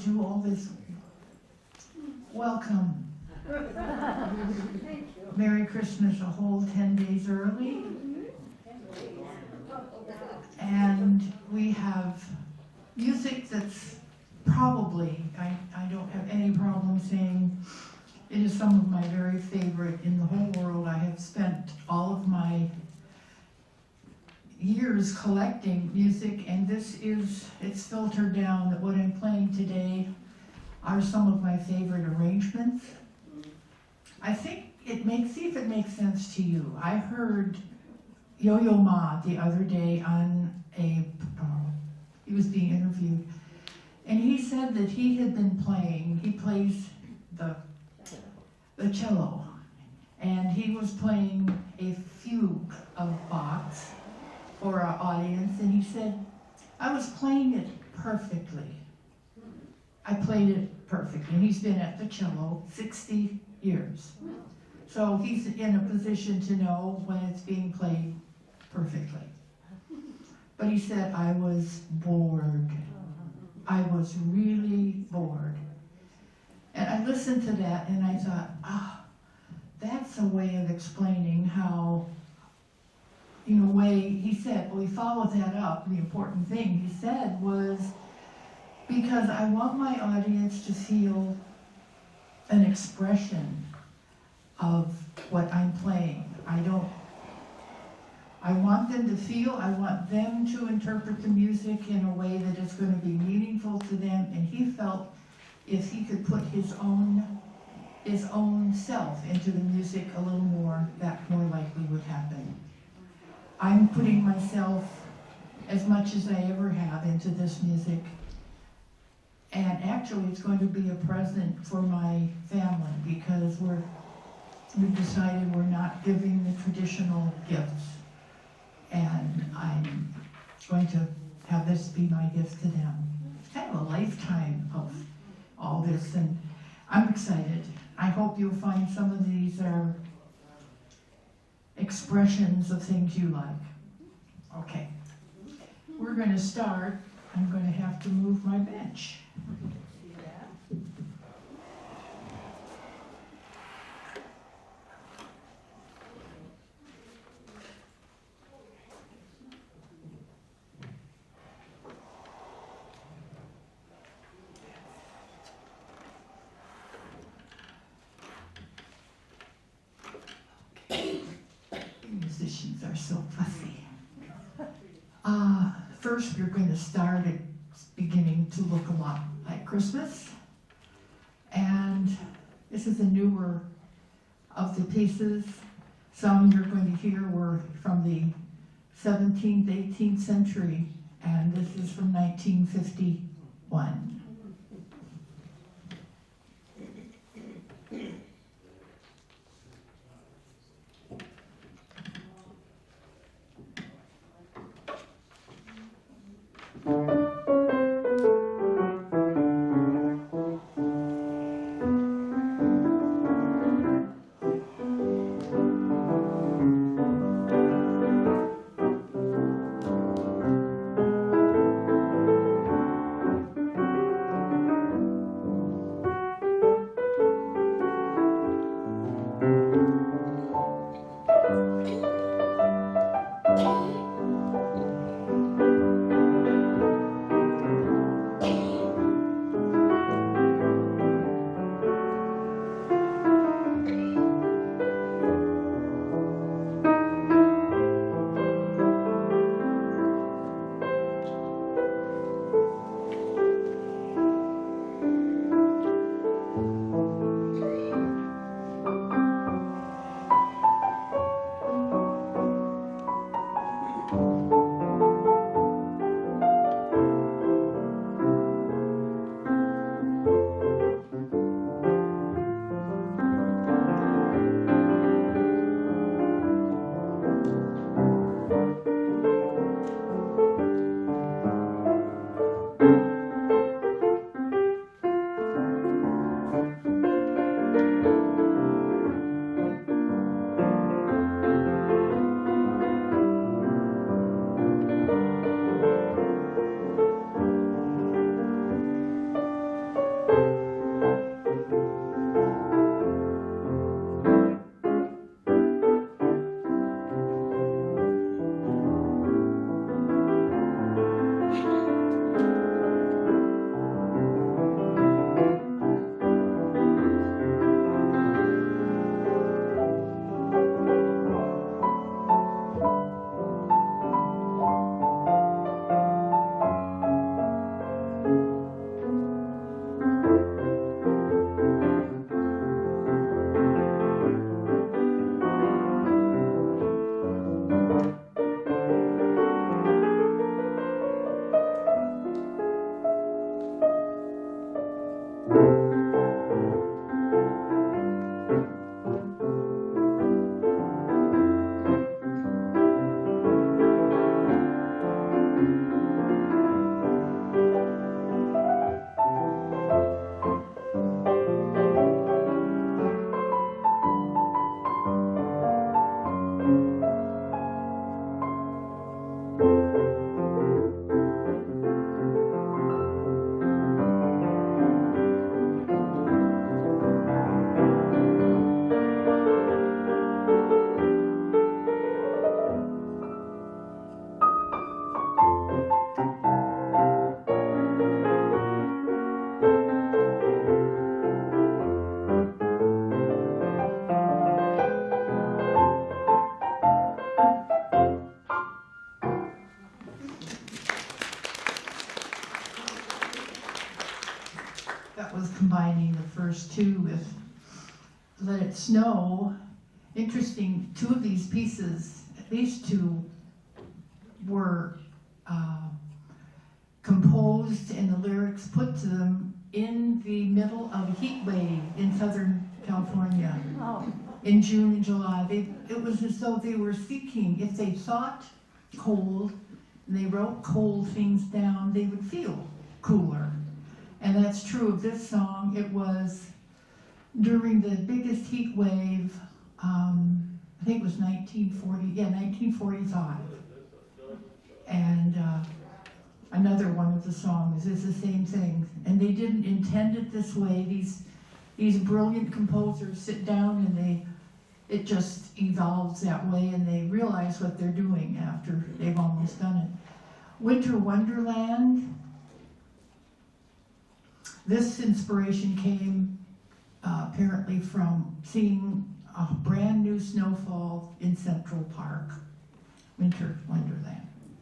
do all this. Welcome. Thank you. Merry Christmas a whole 10 days early. And we have music that's probably, I don't have any problem saying, it is some of my very favorite in the whole world. I have spent all of my years collecting music, and it's filtered down that what I'm playing today are some of my favorite arrangements. I think see if it makes sense to you. I heard Yo-Yo Ma the other day on he was being interviewed, and he said that he plays the cello, and he was playing a fugue of Bach's for our audience, and he said, I was playing it perfectly. I played it perfectly. And he's been at the cello 60 years. So he's in a position to know when it's being played perfectly. But he said, I was bored. I was really bored. And I listened to that and I thought, that's a way of explaining how, in a way, he said, well, he followed that up. The important thing he said was, because I want my audience to feel an expression of what I'm playing. I want them to feel, I want them to interpret the music in a way that is going to be meaningful to them, and he felt if he could put his own self into the music a little more, that more likely would happen. I'm putting myself as much as I ever have into this music, and actually it's going to be a present for my family because we've decided we're not giving the traditional gifts, and I'm going to have this be my gift to them. It's kind of a lifetime of all this, and I'm excited. I hope you'll find some of these are expressions of things you like. Okay, we're going to start. I'm going to have to move my bench. Musicians are so fussy. First, you're going to start at beginning to look a lot like Christmas. And this is a newer of the pieces. Some you're going to hear were from the 17th, 18th century, and this is from 1951. verse 2 with Let It Snow. Interesting, two of these pieces, at least two, were composed and the lyrics put to them in the middle of a heat wave in Southern California. Oh. In June and July. It was as though they were seeking, if they thought cold and they wrote cold things down, they would feel cooler. And that's true of this song. It was during the biggest heat wave, I think it was 1945. And another one of the songs is the same thing. And they didn't intend it this way. These brilliant composers sit down and it just evolves that way, and they realize what they're doing after they've almost done it. Winter Wonderland. This inspiration came apparently from seeing a brand new snowfall in Central Park. Winter Wonderland.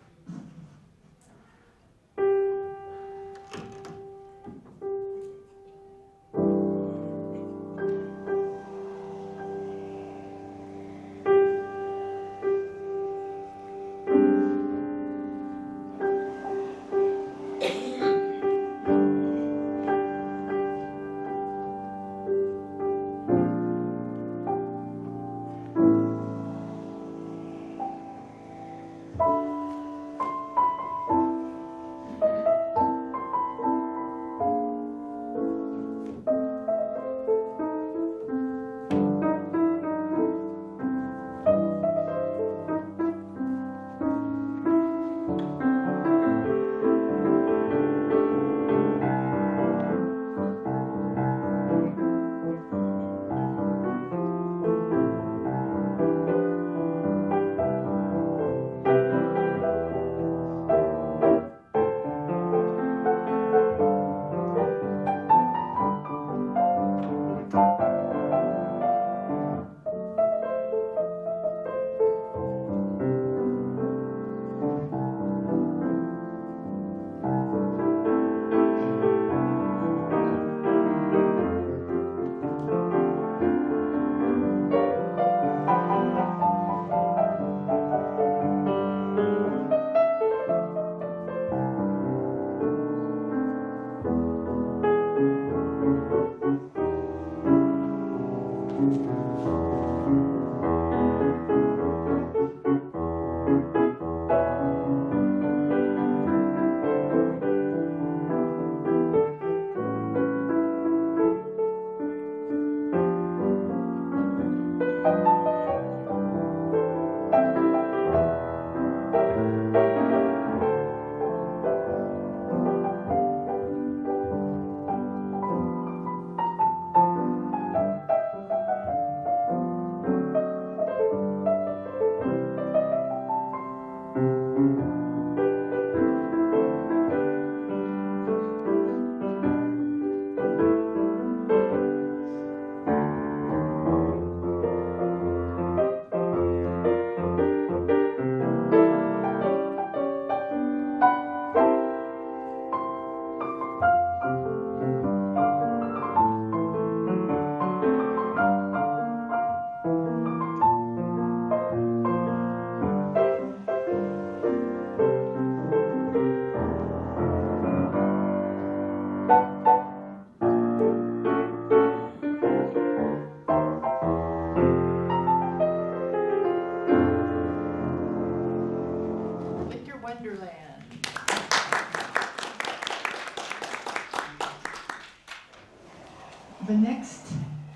The next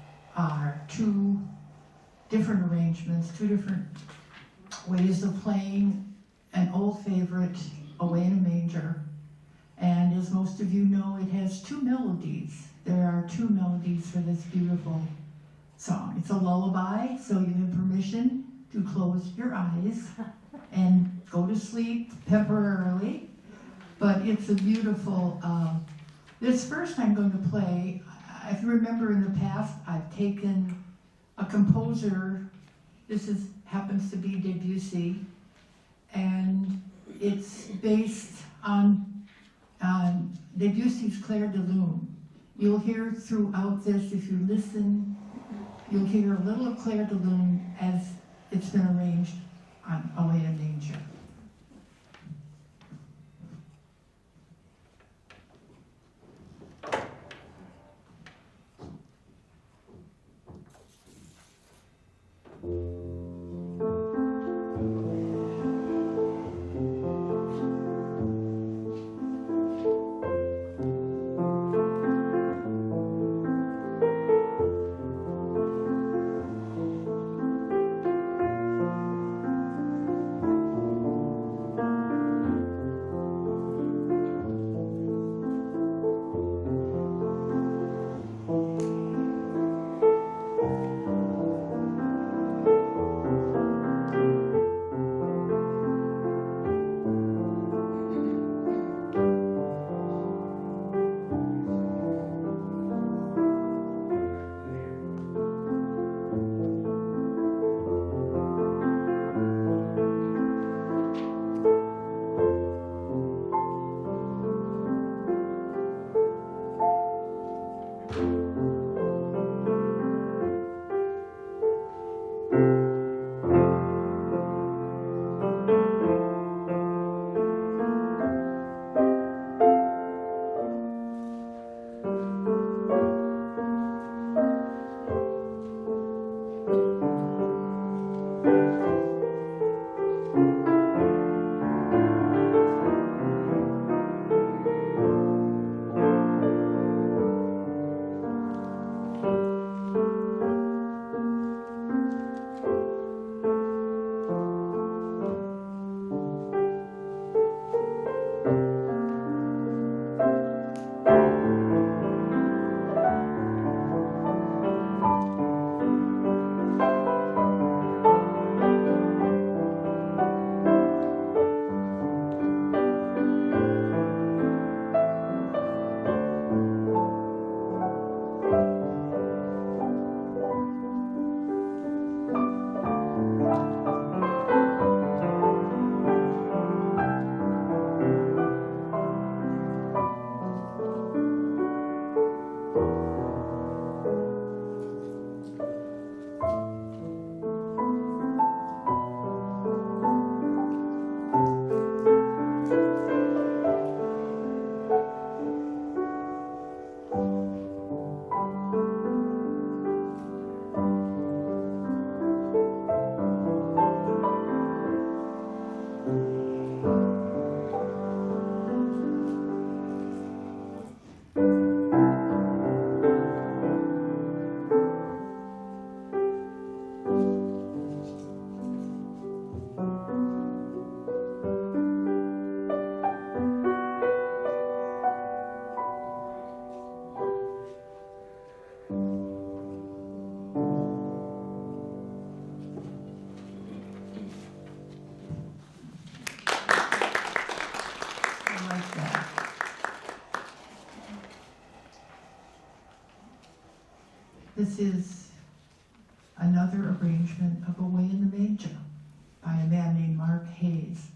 are two different arrangements, two different ways of playing an old favorite, Away in a Manger. And as most of you know, it has two melodies. There are two melodies for this beautiful song. It's a lullaby, so you have permission to close your eyes and go to sleep temporarily. But it's a beautiful, this first I'm going to play, if you remember in the past, I've taken a composer, happens to be Debussy, and it's based on Debussy's Clair de Lune. You'll hear throughout this, if you listen, you'll hear a little of Claire de Lune as it's been arranged on Away in Manger. This is another arrangement of Away in the Manger by a man named Mark Hayes.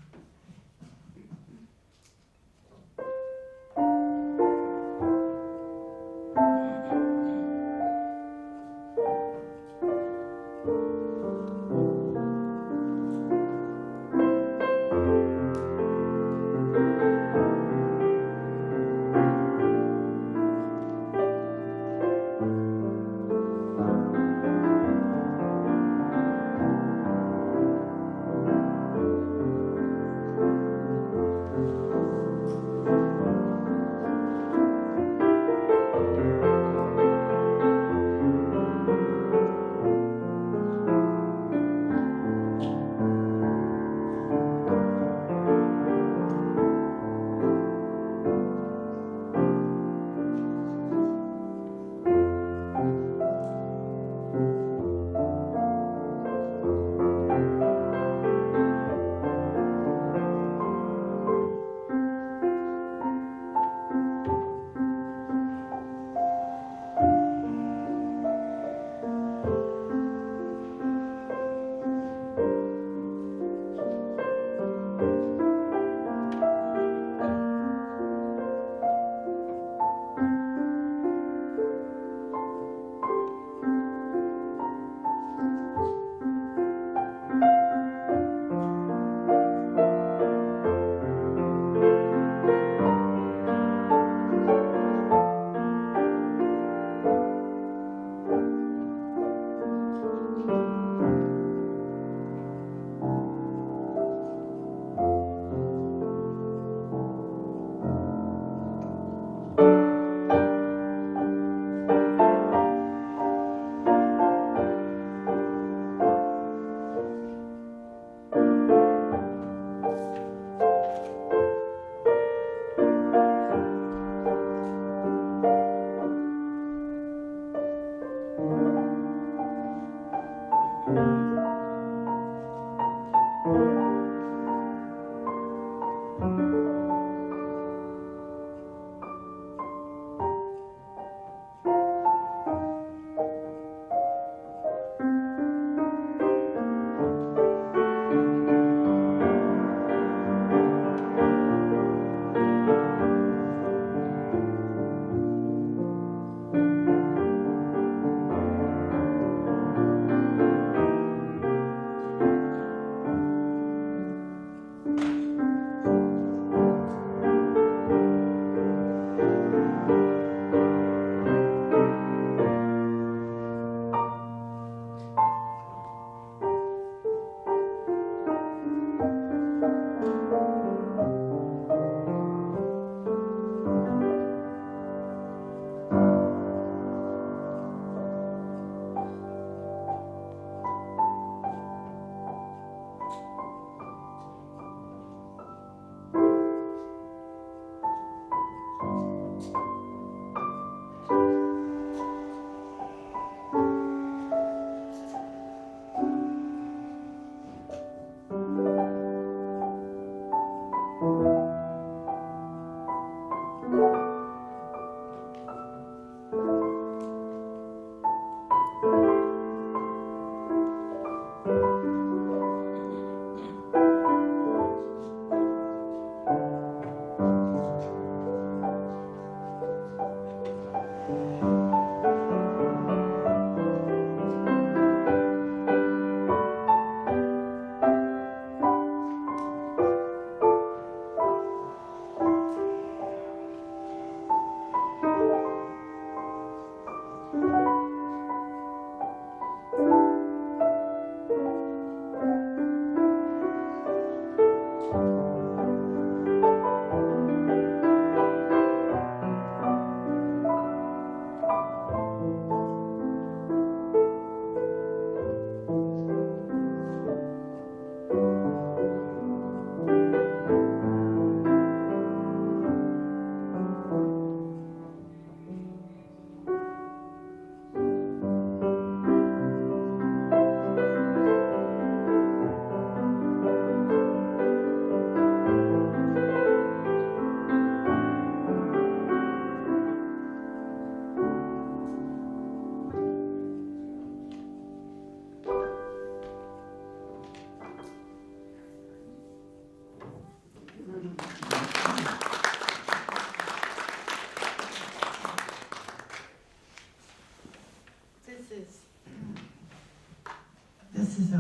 This is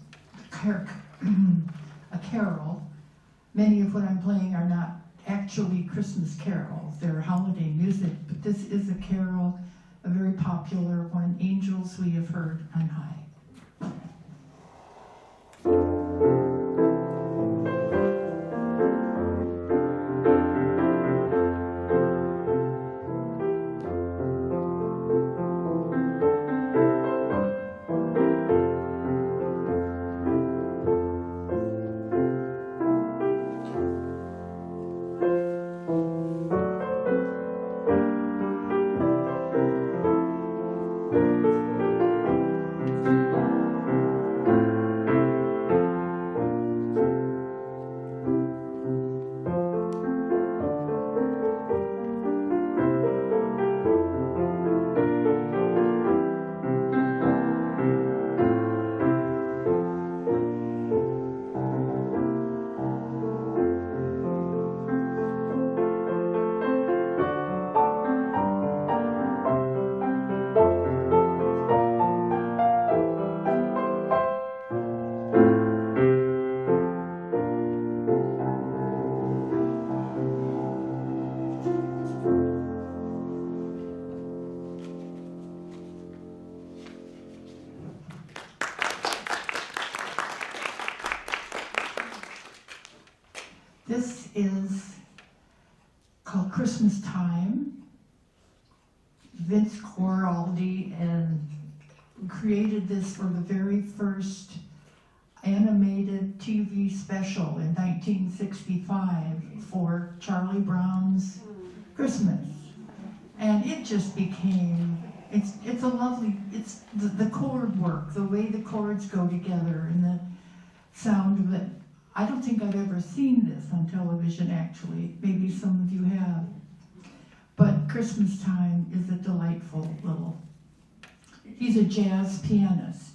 a carol. Many of what I'm playing are not actually Christmas carols. They're holiday music, but this is a carol, a very popular one, Angels We Have Heard on High. This is called Christmas Time. Vince Coraldi and created this for the very first animated TV special in 1965 for Charlie Brown's Christmas. And it just became, it's a lovely, it's the chord work, the way the chords go together and the sound of it. I don't think I've ever seen this on television actually, maybe some of you have. But Christmas Time is a delightful little, he's a jazz pianist.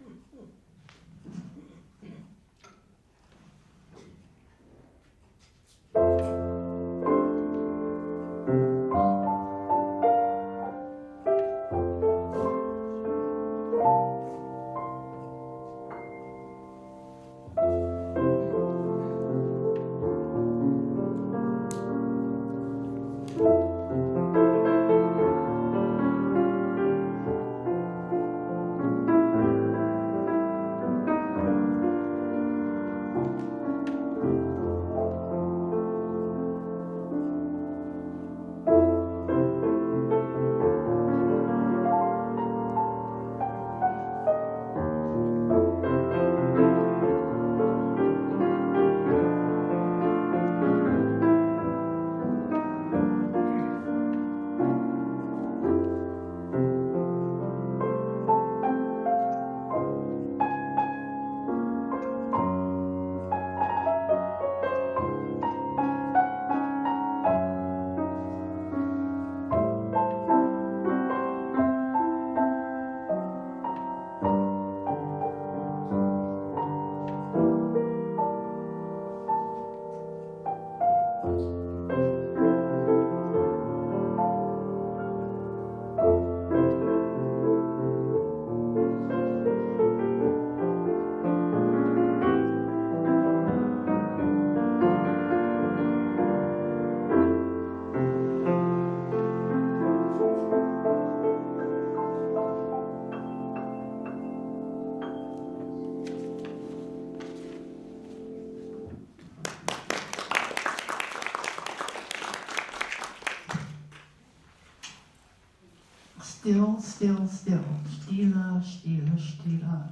Still, Still, Still, Stille, Stille, Stille,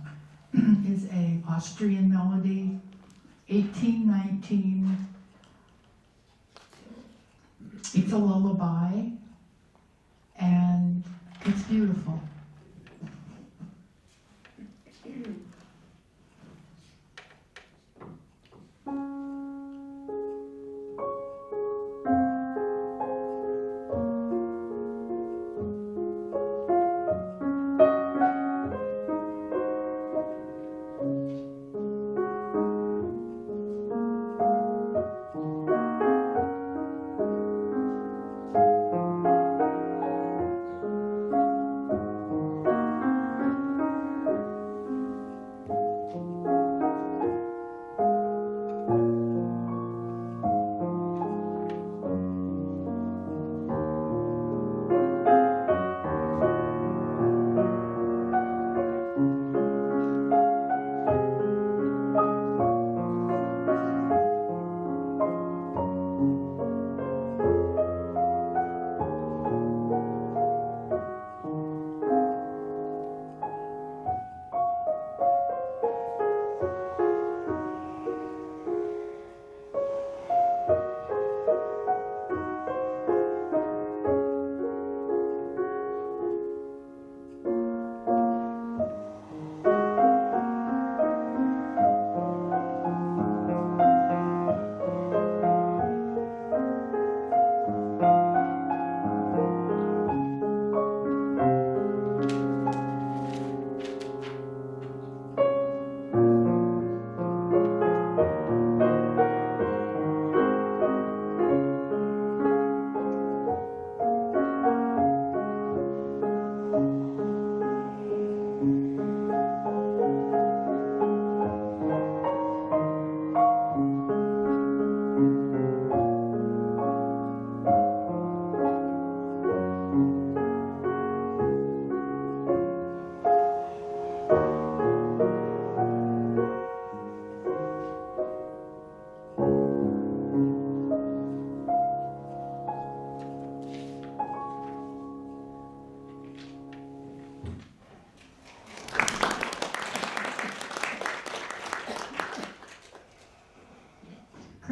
is a Austrian melody, 1819. It's a lullaby, and it's beautiful.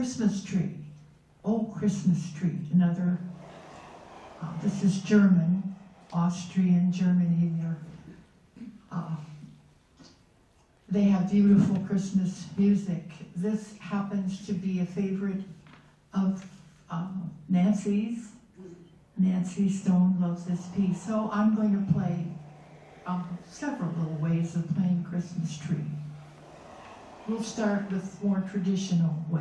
Christmas Tree. Oh, Christmas Tree. Another, this is German, Austrian, Germany. They have beautiful Christmas music. This happens to be a favorite of Nancy's. Nancy Stone loves this piece. So I'm going to play several little ways of playing Christmas Tree. We'll start with more traditional way.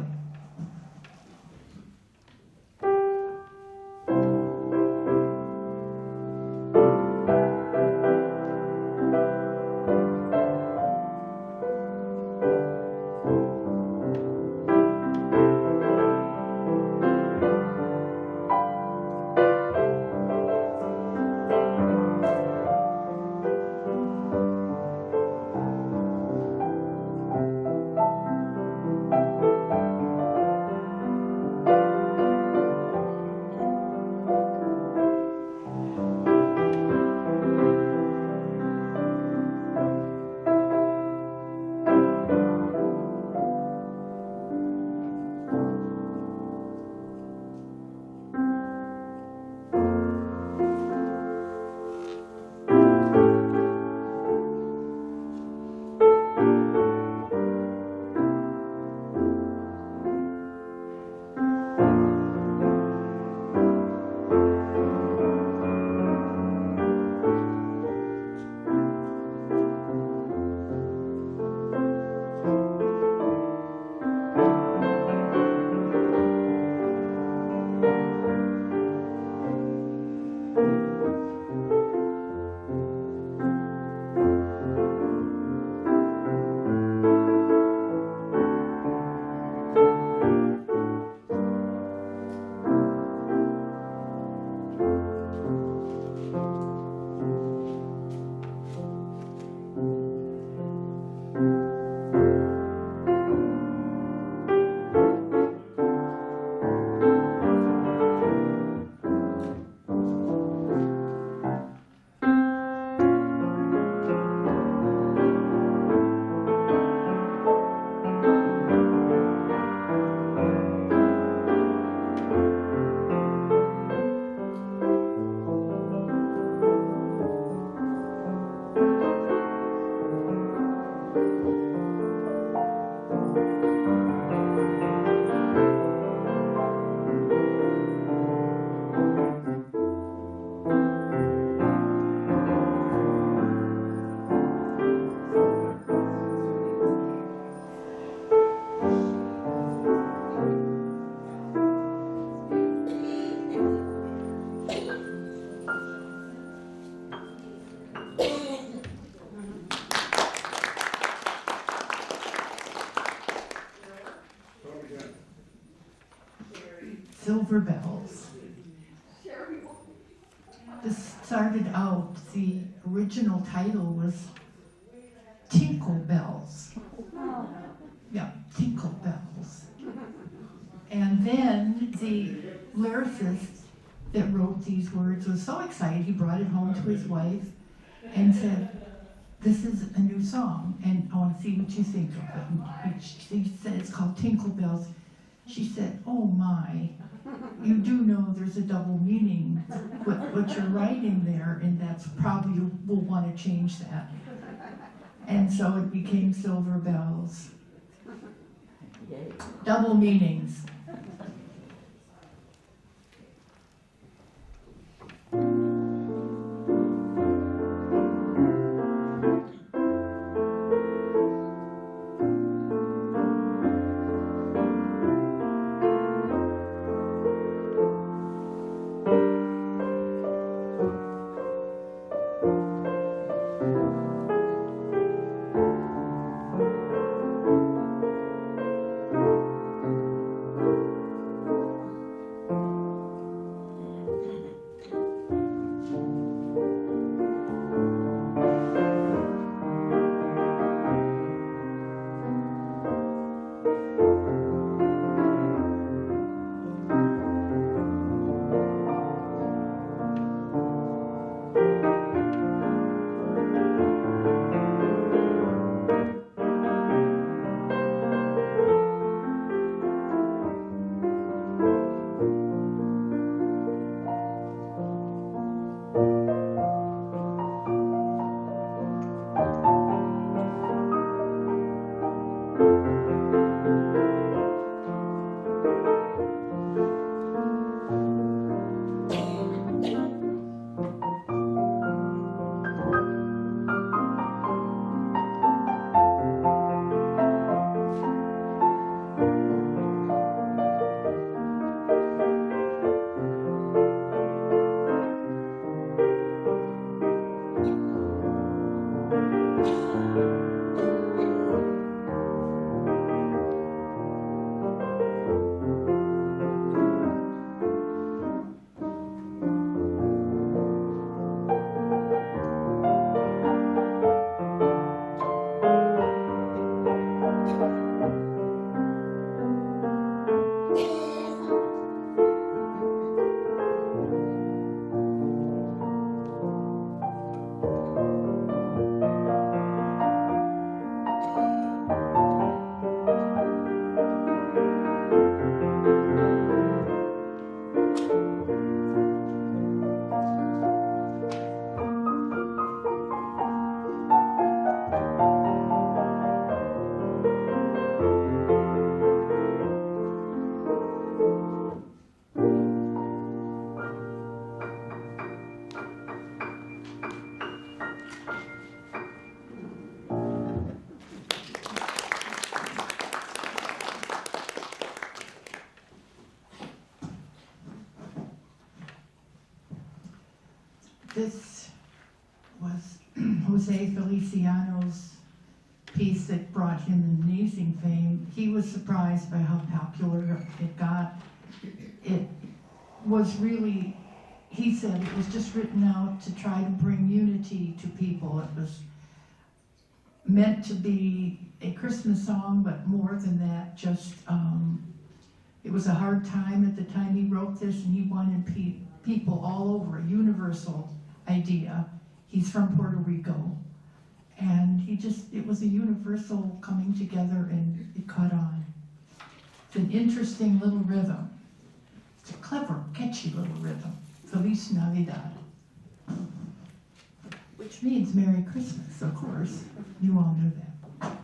Silver Bells. This started out, the original title was Tinkle Bells. Yeah, Tinkle Bells. And then the lyricist that wrote these words was so excited, he brought it home to his wife and said, "This is a new song, and I want to see what you think of it." And she said, "It's called Tinkle Bells." She said, "Oh my, you do know there's a double meaning, what you're writing there, and that's probably, you will want to change that." And so it became Silver Bells. Double meanings. this was Jose Feliciano's piece that brought him amazing fame. He was surprised by how popular it got. It was really, he said, it was just written out to try to bring unity to people. It was meant to be a Christmas song, but more than that, just, it was a hard time at the time he wrote this, and he wanted people all over, a universal idea. He's from Puerto Rico, and it was a universal coming together, and it caught on. It's an interesting little rhythm. It's a clever, catchy little rhythm. Feliz Navidad, which means Merry Christmas, of course. You all knew that.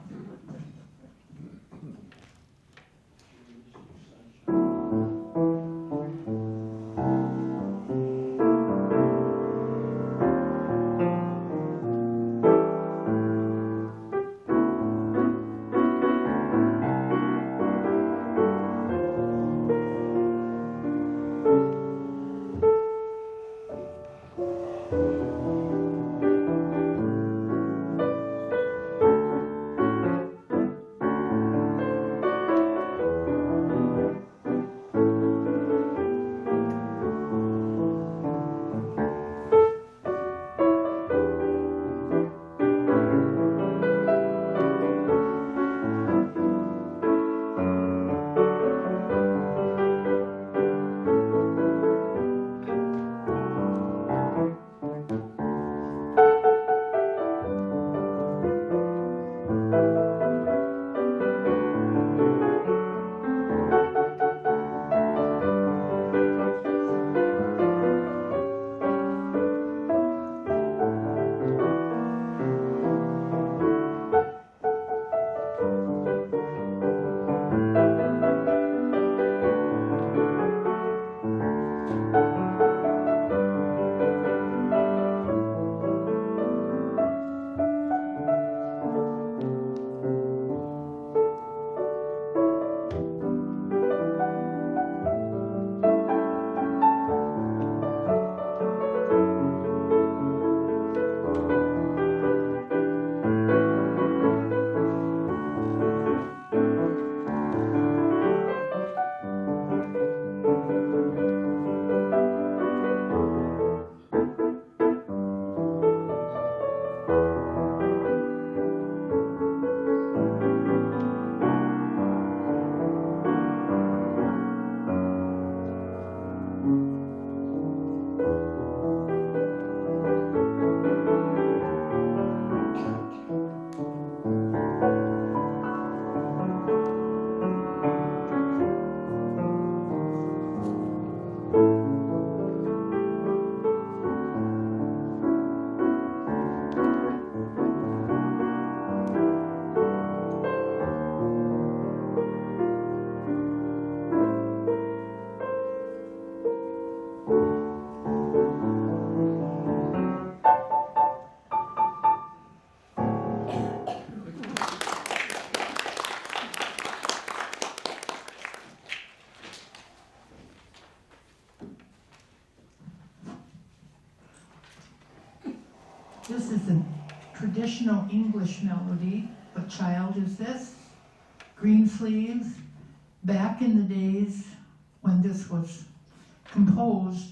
This is a traditional English melody. What child is this? Green Sleeves. Back in the days when this was composed,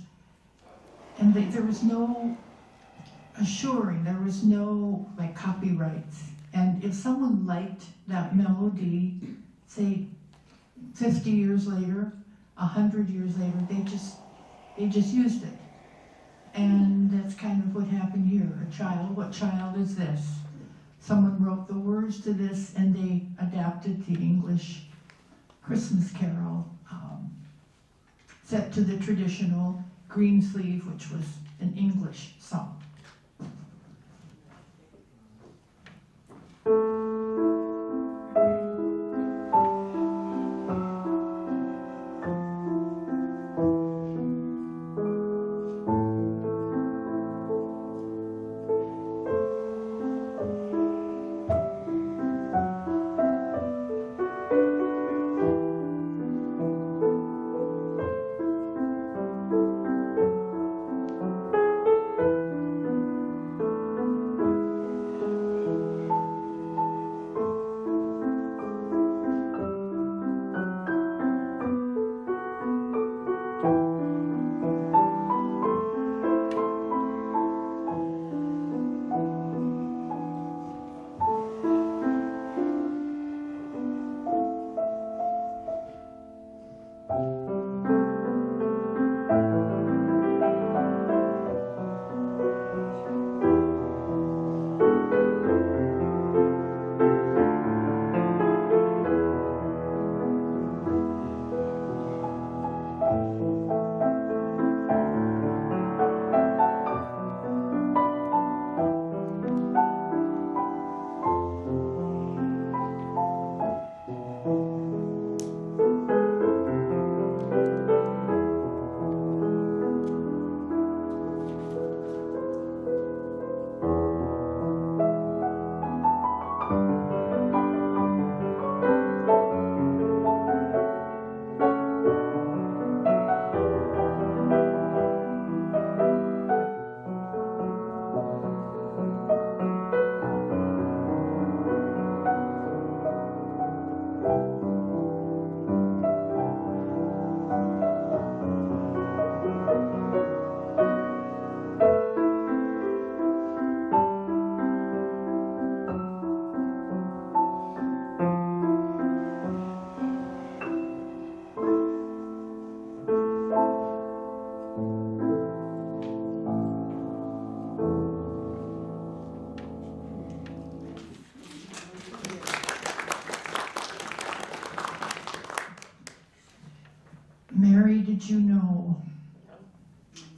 and there was no assuring, there was no copyrights. And if someone liked that melody, say 50 years later, 100 years later, they just used it. And that's kind of what happened here. A child, what child is this? Someone wrote the words to this, and they adapted the English Christmas carol set to the traditional Green Sleeve, which was an English song.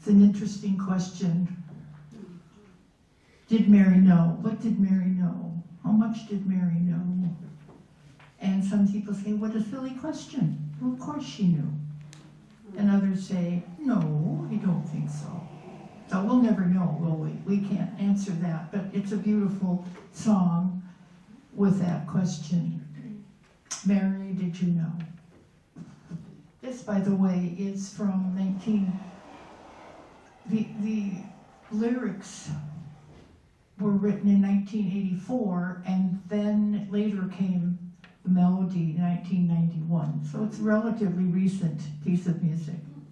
It's an interesting question. Did Mary know? What did Mary know? How much did Mary know? And some people say, what a silly question. Well, of course she knew. And others say, no, I don't think so. So we'll never know, will we? We can't answer that, but it's a beautiful song with that question. Mary, did you know? This, by the way, is from the lyrics were written in 1984, and then later came the melody in 1991. So it's a relatively recent piece of music.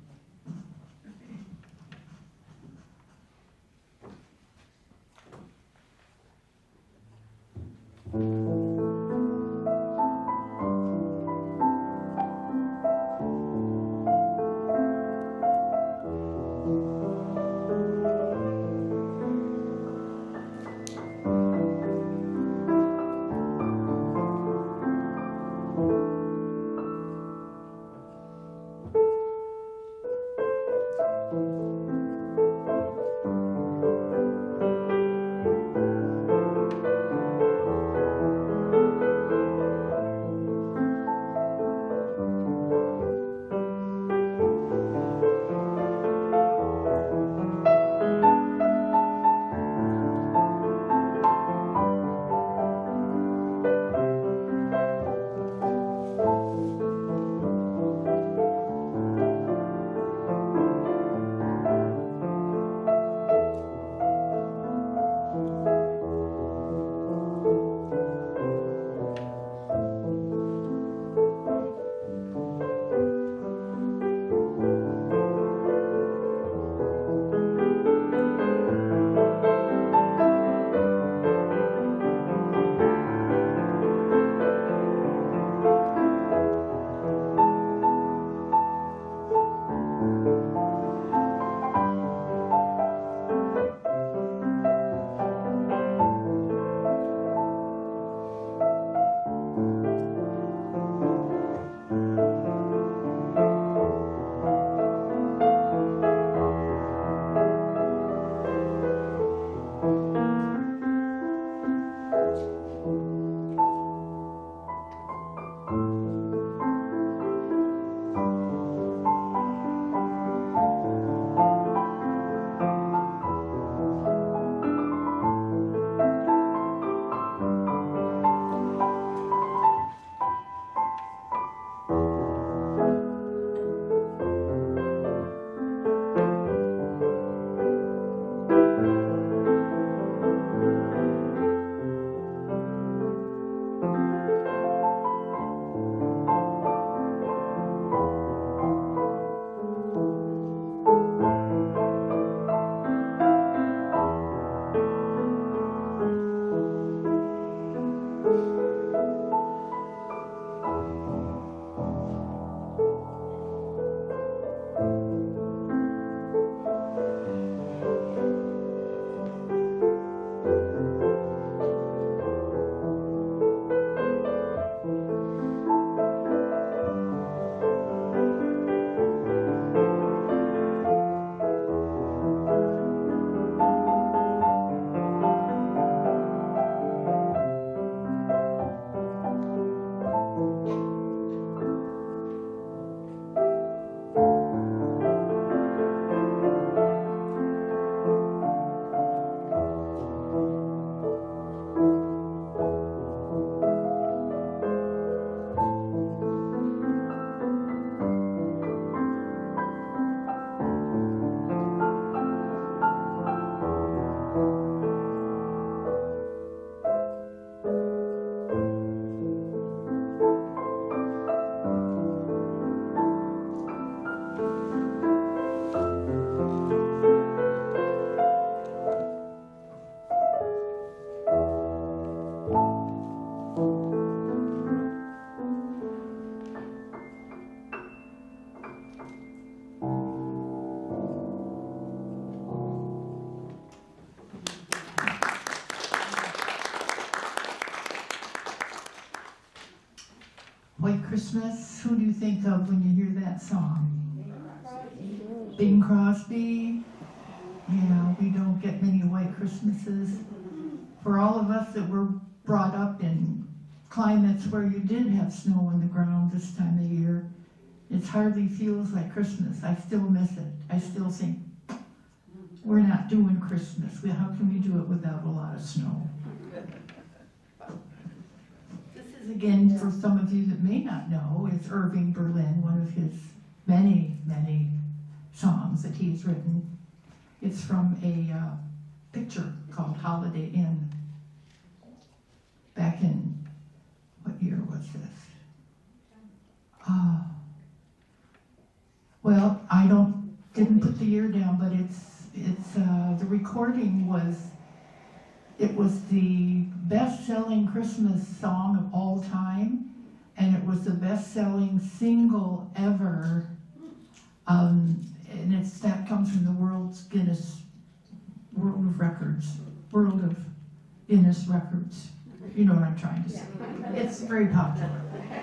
White Christmas, who do you think of when you hear that song? Bing Crosby. Yeah, we don't get many white Christmases. For all of us that were brought up in climates where you did have snow on the ground this time of year, it hardly feels like Christmas. I still miss it. I still think, we're not doing Christmas. How can we do it without a lot of snow? This is, again, for some of you that may not know, it's Irving Berlin, one of his many, many songs that he's written. It's from a picture called Holiday Inn. Back in, what year was this? Well, I didn't put the year down, but the recording was the best-selling Christmas song of all time, and it was the best-selling single ever. And that comes from the World of Guinness Records. You know what I'm trying to say. It's very popular.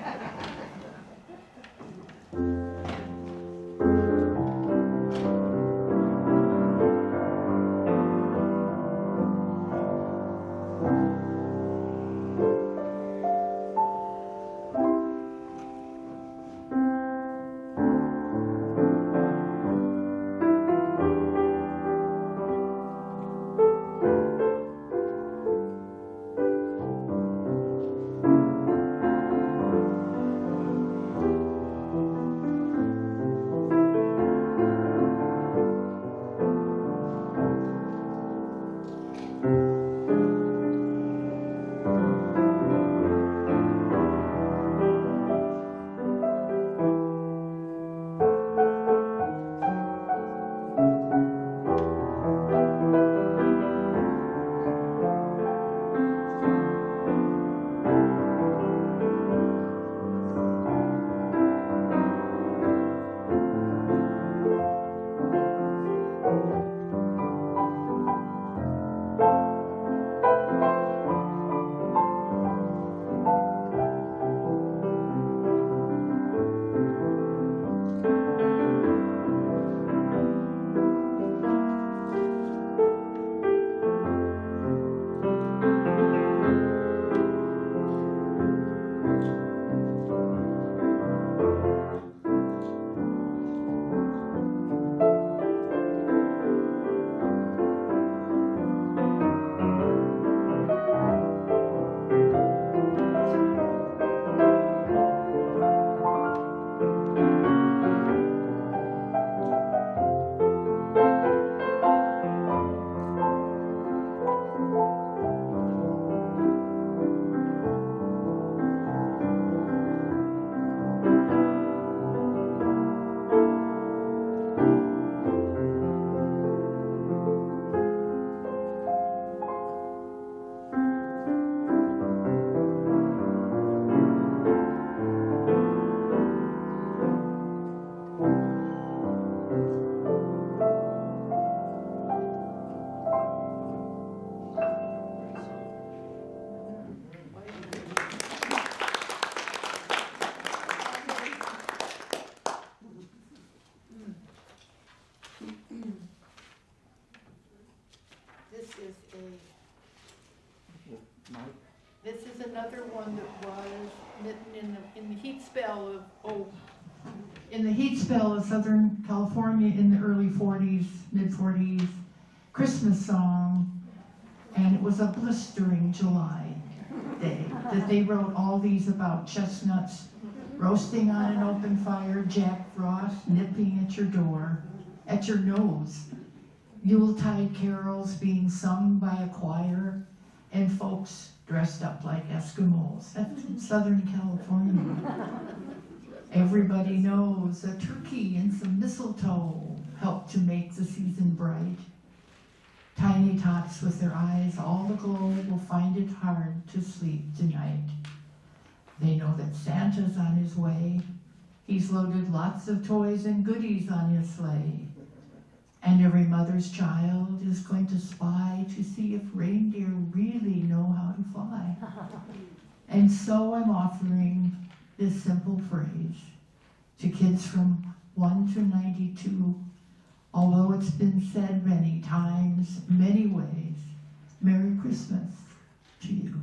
This is another one that was written in the heat spell of Southern California in the early 40s, mid-40s, Christmas song, and it was a blistering July day that they wrote all these about chestnuts roasting on an open fire, Jack Frost nipping at your door, at your nose, Yuletide carols being sung by a choir, and folks dressed up like Eskimos. That's in Southern California. Everybody knows a turkey and some mistletoe help to make the season bright. Tiny tots with their eyes all aglow will find it hard to sleep tonight. They know that Santa's on his way. He's loaded lots of toys and goodies on his sleigh. And every mother's child is going to spy to see if reindeer really know how to fly. And so I'm offering this simple phrase to kids from 1 to 92, Although it's been said many times, many ways, Merry Christmas to you.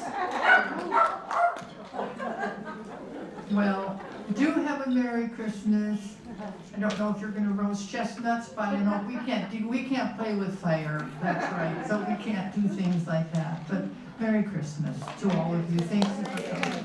Well, do have a Merry Christmas. I don't know if you're gonna roast chestnuts, but you know, we can't play with fire, that's right, so we can't do things like that. But Merry Christmas to all of you. Thank you for coming.